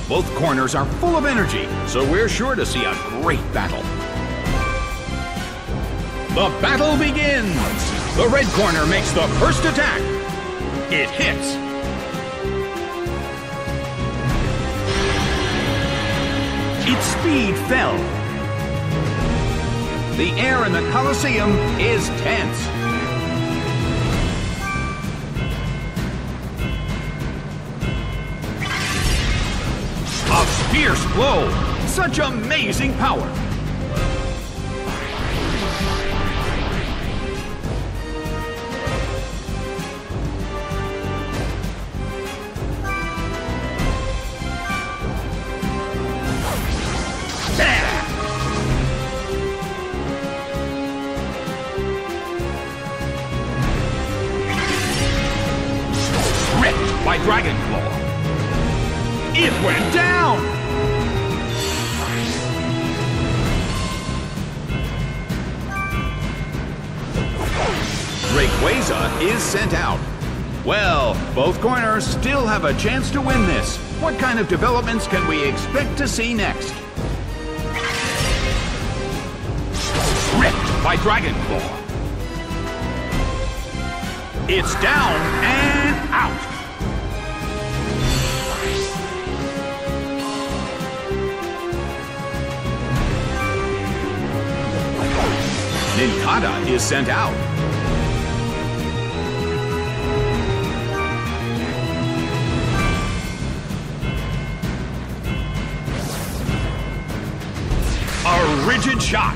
Both corners are full of energy, so we're sure to see a great battle. The battle begins! The red corner makes the first attack. It hits. Its speed fell. The air in the Colosseum is tense. A fierce blow! Such amazing power! By Dragon Claw. It went down! Rayquaza is sent out. Well, both corners still have a chance to win this. What kind of developments can we expect to see next? Ripped by Dragon Claw. It's down and out. Nincada is sent out. A rigid shot.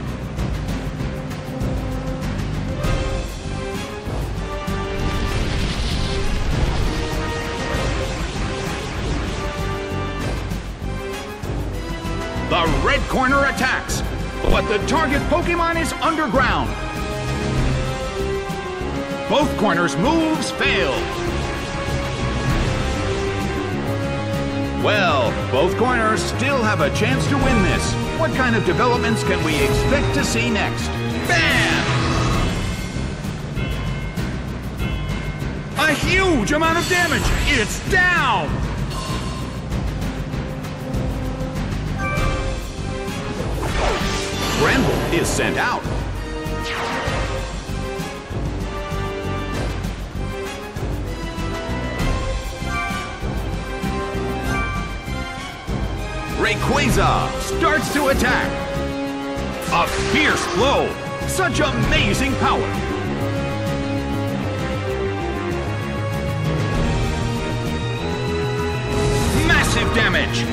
The red corner attacks, but the target Pokemon is underground. Both corners' moves failed. Well, both corners still have a chance to win this. What kind of developments can we expect to see next? Bam! A huge amount of damage! It's down! Granbull is sent out. Rayquaza starts to attack. A fierce blow. Such amazing power. Massive damage.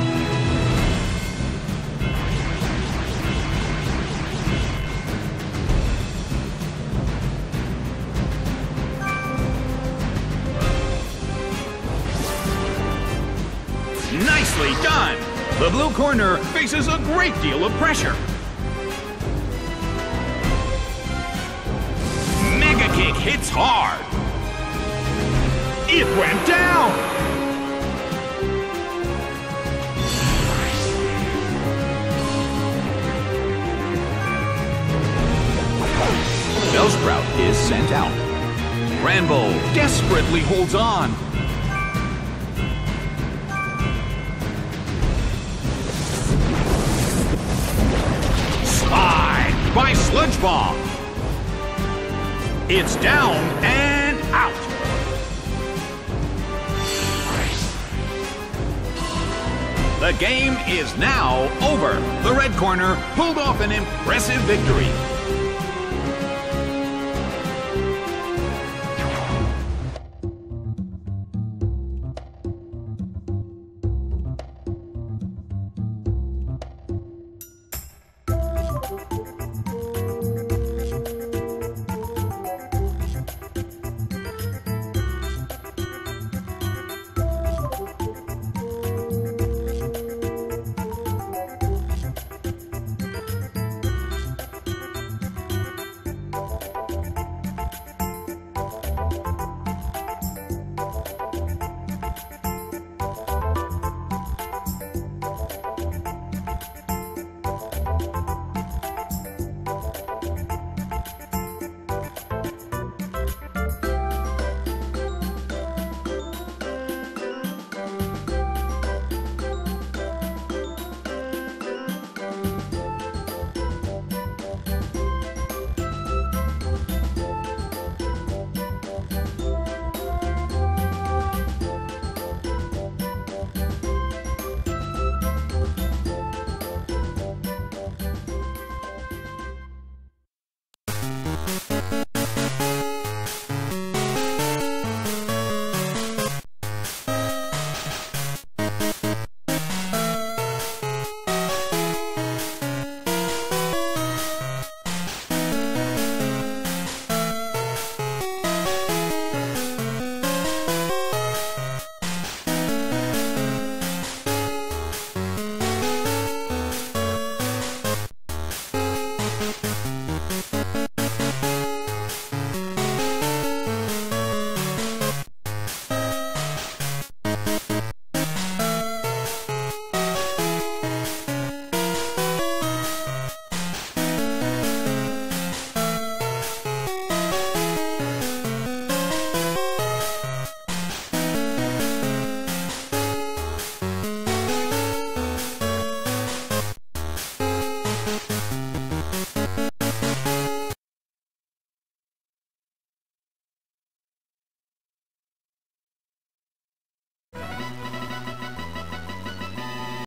Nicely done! The blue corner faces a great deal of pressure. Mega Kick hits hard. It went down! Bellsprout is sent out. Granbull desperately holds on. By Sludge Bomb. It's down and out. The game is now over. The red corner pulled off an impressive victory.